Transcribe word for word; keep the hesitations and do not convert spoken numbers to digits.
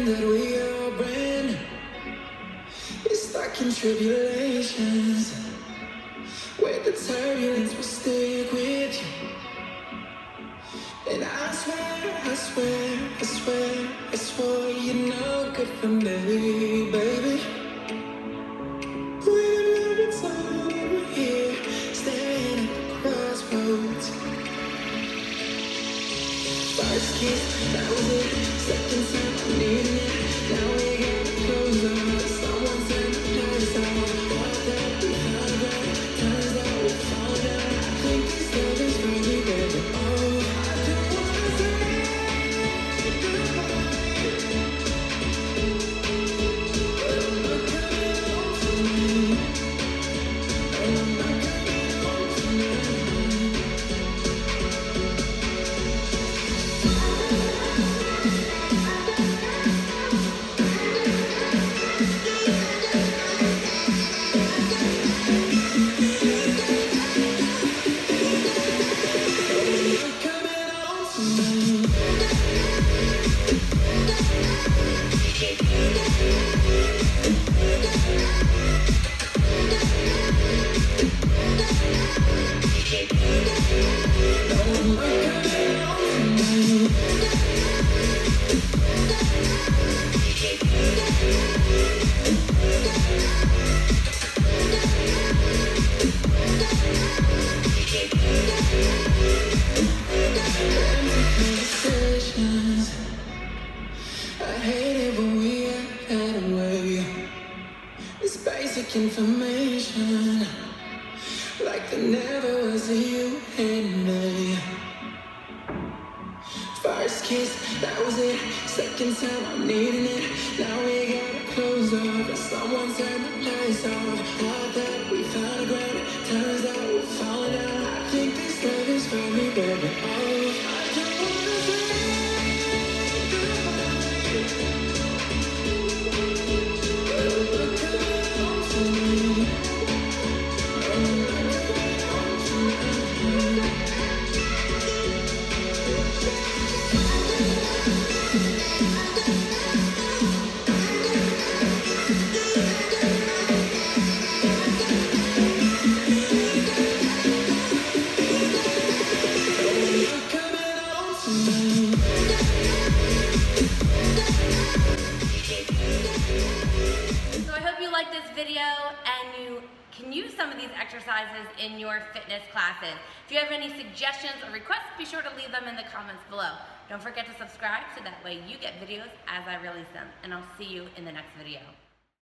that we all ran is stuck in tribulations, where the turbulence will stick with you. And I swear, I swear, I swear, I swore you're no good for me, baby. When every time we're here, standing at the crossroads. First kiss, that was it. Second time, I'm needing it. Now we gotta close on. Someone turned the lights on. All that we found out, turns out we found out. I think this love is really better. Oh, I don't wanna say goodbye, but I'm not coming home tonight. And I'm not coming home tonight. Information, like there never was a you and me. First kiss, that was it. Second time, I'm needing it. Now we gotta close off, and someone turned the lights off. Thought that we found a ground, turns out we found out. I think this love is for me, baby. Oh, I don't wanna say goodbye, but I'm not coming home tonight. I'm not coming home tonight. So I hope you like this video and you can use some of these exercises in your fitness classes. If you have any suggestions or requests, be sure to leave them in the comments below. Don't forget to subscribe so that way you get videos as I release them. And I'll see you in the next video.